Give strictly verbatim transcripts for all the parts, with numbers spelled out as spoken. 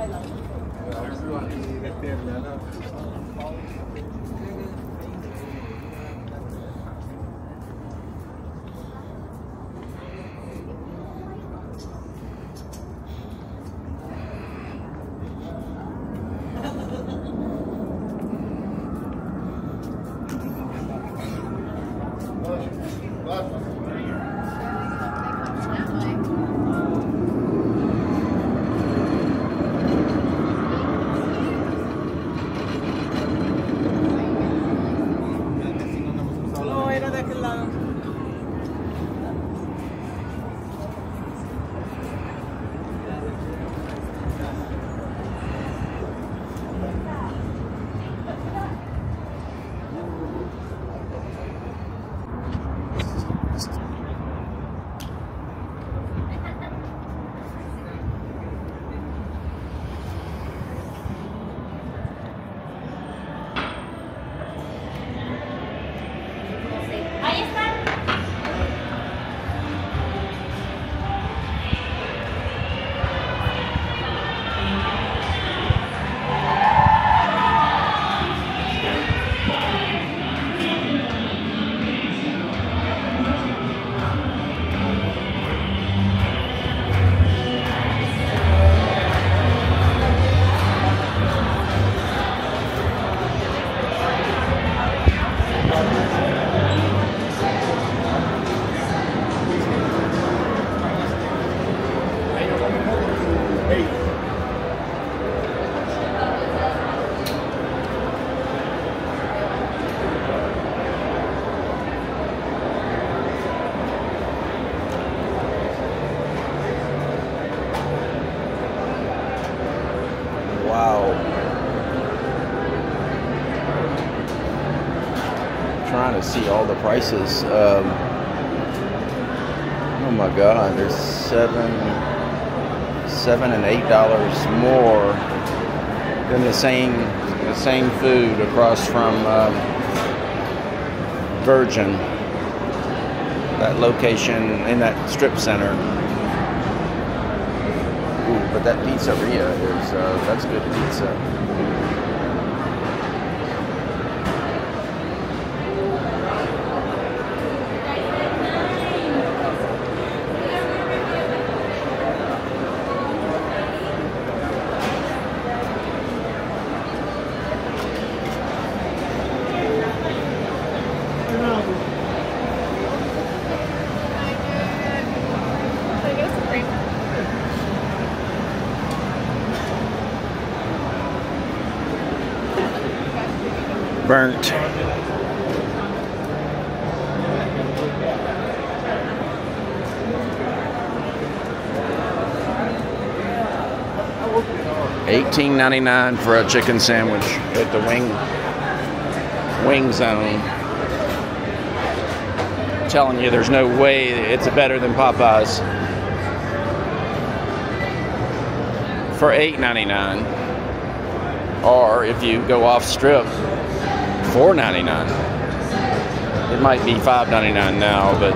Trying to see all the prices. Um, oh my God, there's seven, seven and eight dollars more than the same, the same food across from um, Virgin, that location in that strip center. Ooh, but that pizzeria is uh, that's good pizza. Burnt. eighteen ninety-nine for a chicken sandwich at the wing wing zone. I'm telling you, there's no way it's better than Popeyes. For eight ninety-nine. Or if you go off strip, four ninety-nine. It might be five ninety-nine now, but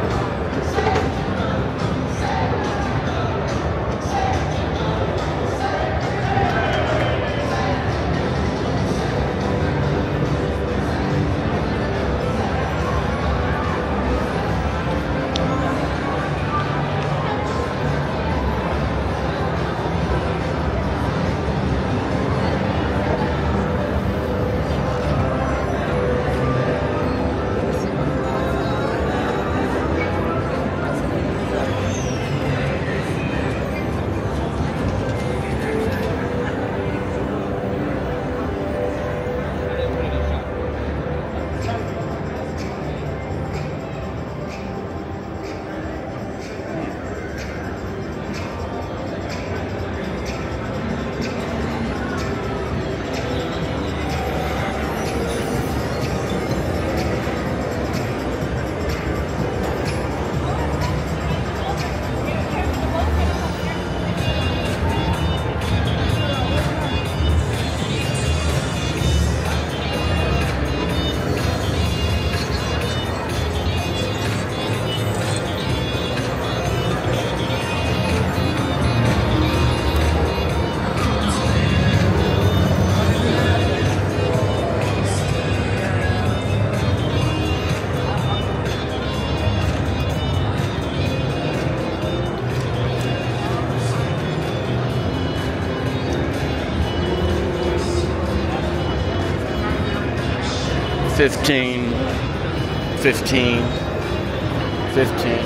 fifteen, fifteen, fifteen,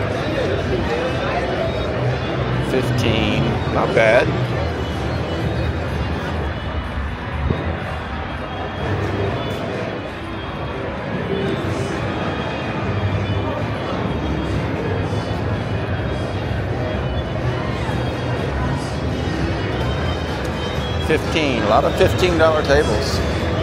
fifteen. Not bad. Fifteen. A lot of fifteen dollar tables.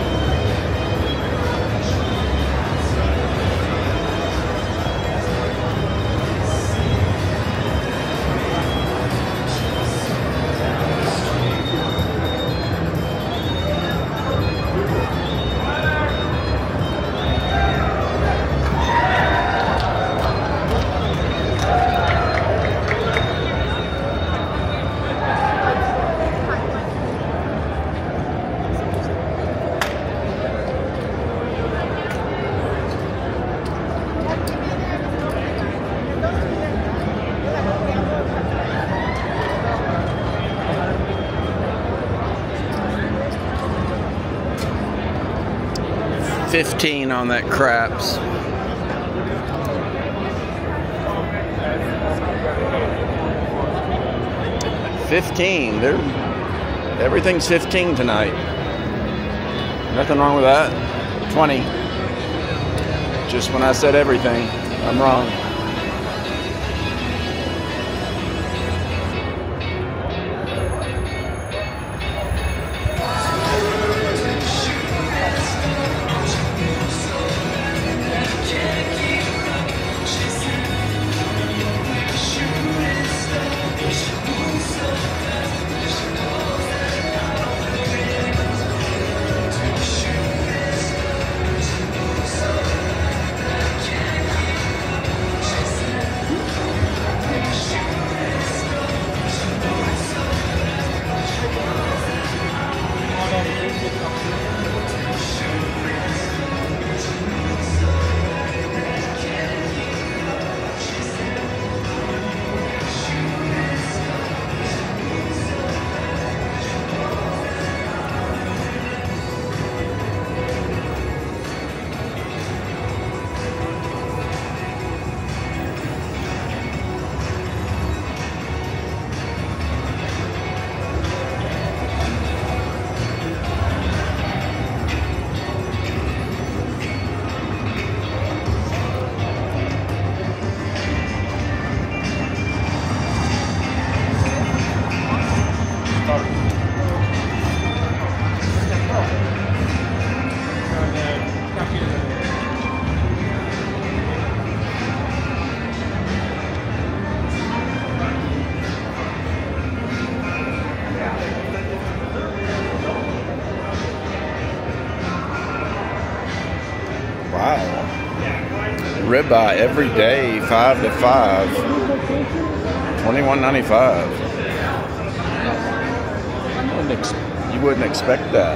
Fifteen on that craps. Fifteen. They're, everything's fifteen tonight. Nothing wrong with that. Twenty. Just when I said everything, I'm wrong. Ribeye every day, five to five, twenty-one ninety-five. You wouldn't expect that.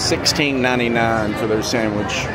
sixteen ninety-nine for their sandwich.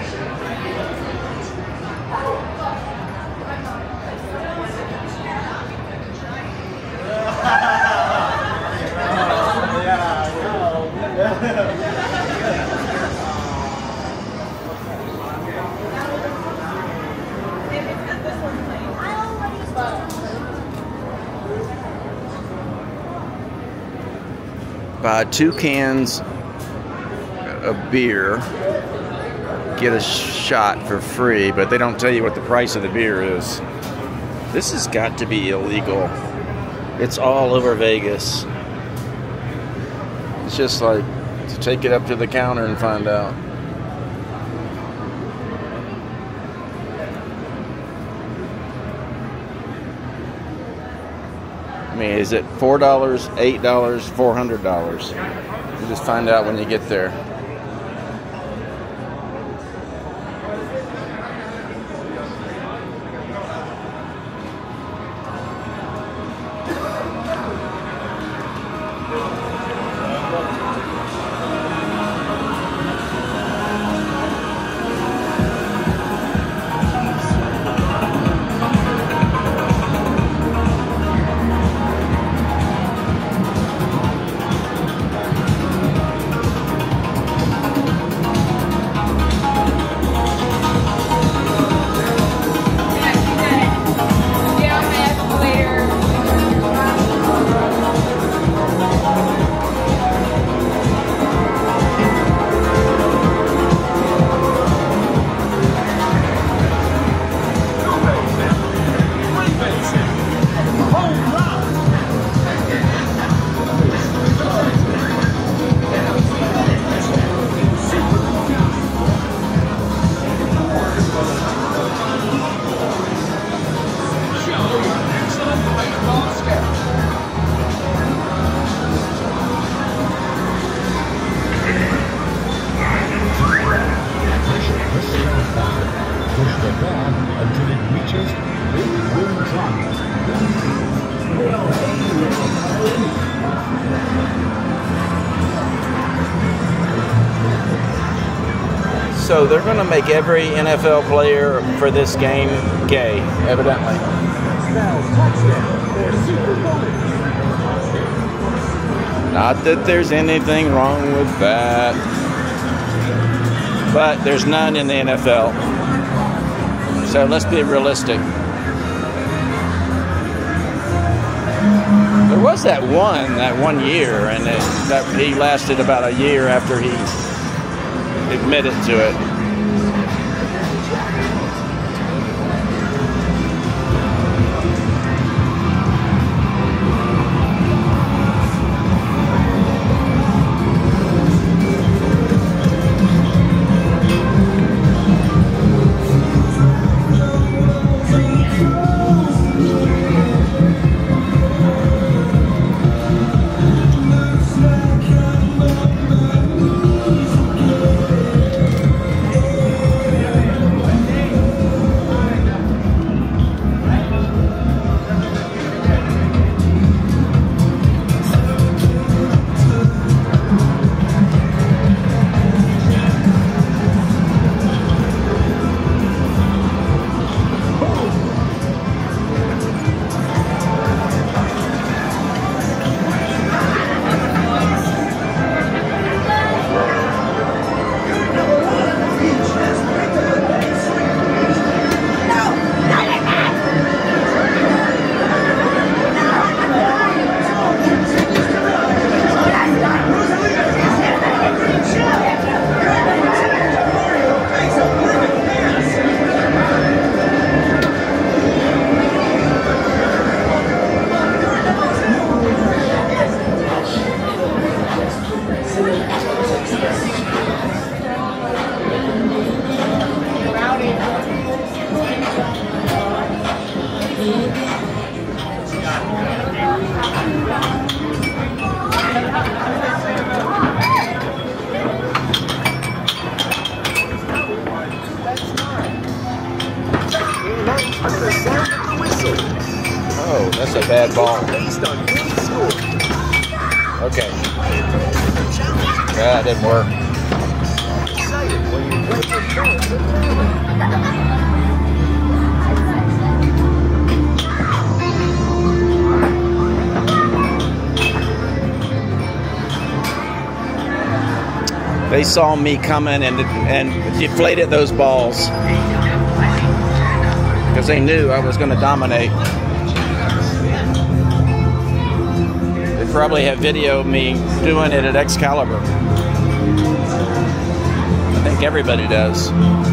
Buy two cans of beer, get a shot for free, but they don't tell you what the price of the beer is. This has got to be illegal. It's all over Vegas. It's just like to take it up to the counter and find out. I mean, is it four dollars, eight dollars, four hundred dollars? You just find out when you get there. So they're going to make every N F L player for this game gay, evidently. Not that there's anything wrong with that, but there's none in the N F L. So let's be realistic. There was that one, that one year, and it, that he lasted about a year after he admitted to it. Oh, that's a bad ball. Okay. That didn't work. They saw me coming and and deflated those balls because they knew I was going to dominate. They probably have video of me doing it at Excalibur. I think everybody does.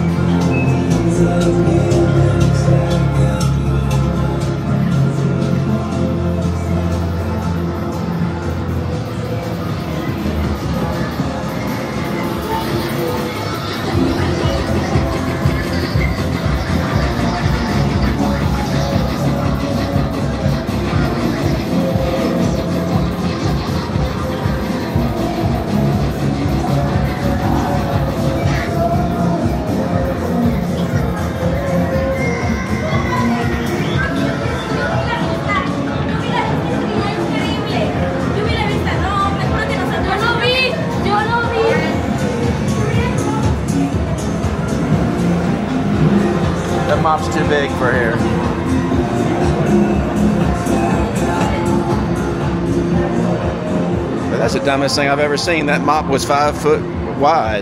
That mop's too big for here. But that's the dumbest thing I've ever seen. That mop was five foot wide.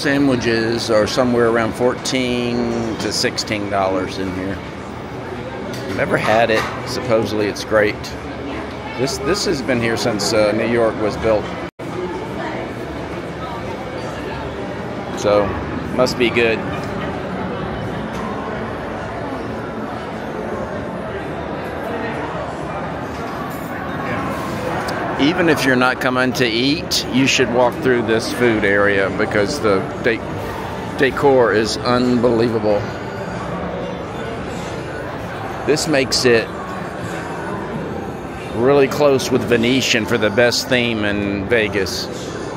sandwiches are somewhere around fourteen to sixteen dollars in here. Never had it. Supposedly it's great. This this has been here since uh, New York was built. So, must be good. Even if you're not coming to eat, you should walk through this food area because the de decor is unbelievable. This makes it really close with Venetian for the best theme in Vegas.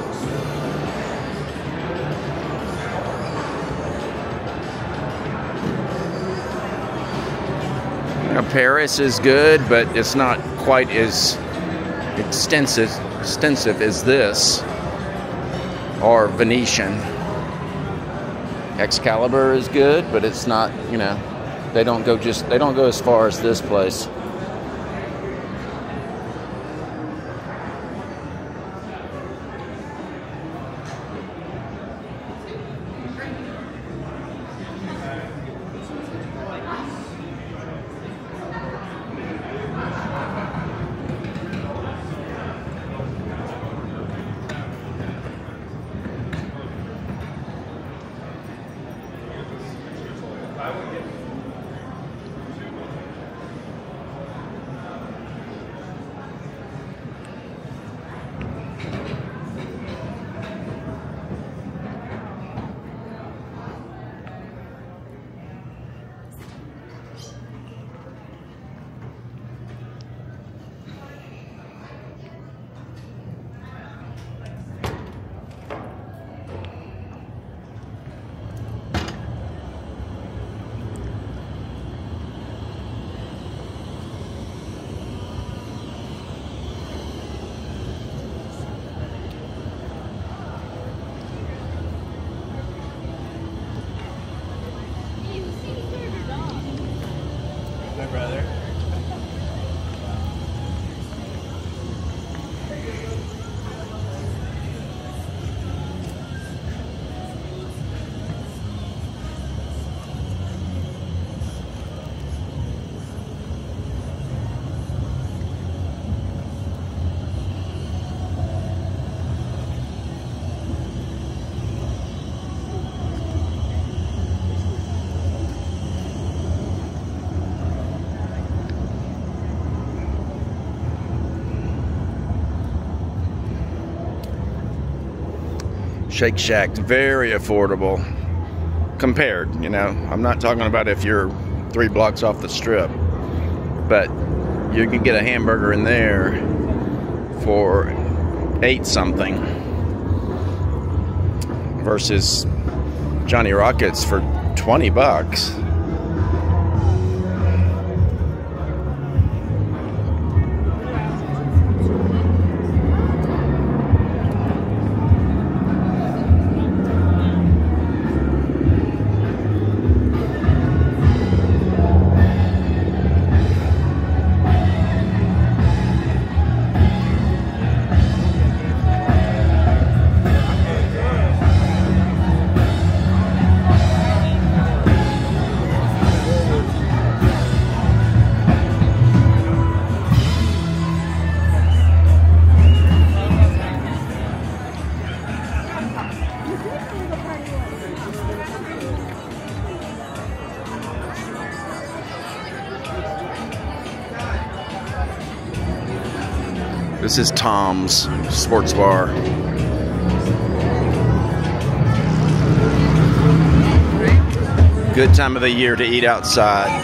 Now, Paris is good, but it's not quite as extensive extensive as this or Venetian. Excalibur is good, but it's not, you know, they don't go just they don't go as far as this place. Brother. Shake Shack's very affordable compared, you know. I'm not talking about if you're three blocks off the strip, but you can get a hamburger in there for eight something versus Johnny Rockets for twenty bucks. This is Tom's Sports Bar. Good time of the year to eat outside.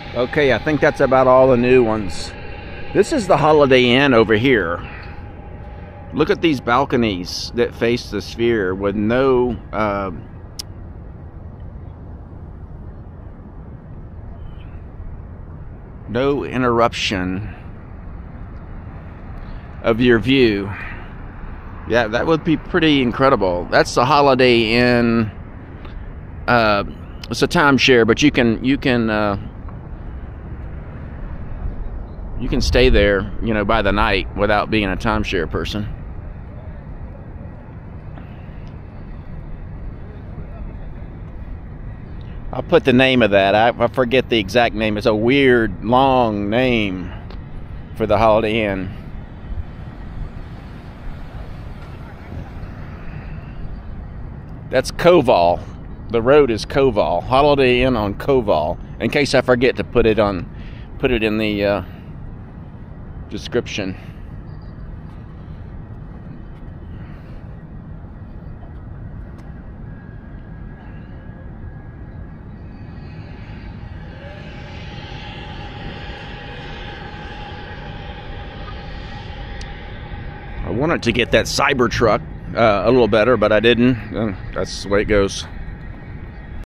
Okay, I think that's about all the new ones. This is the Holiday Inn over here. Look at these balconies that face the sphere with no uh, no interruption of your view. Yeah, that would be pretty incredible. That's the Holiday Inn. Uh, it's a timeshare, but you can you can uh, you can stay there, you know, by the night without being a timeshare person. I'll put the name of that. I, I forget the exact name. It's a weird, long name for the Holiday Inn. That's Koval. The road is Koval. Holiday Inn on Koval. In case I forget to put it on, put it in the uh, description. I wanted to get that Cybertruck uh, a little better, but I didn't. Uh, that's the way it goes.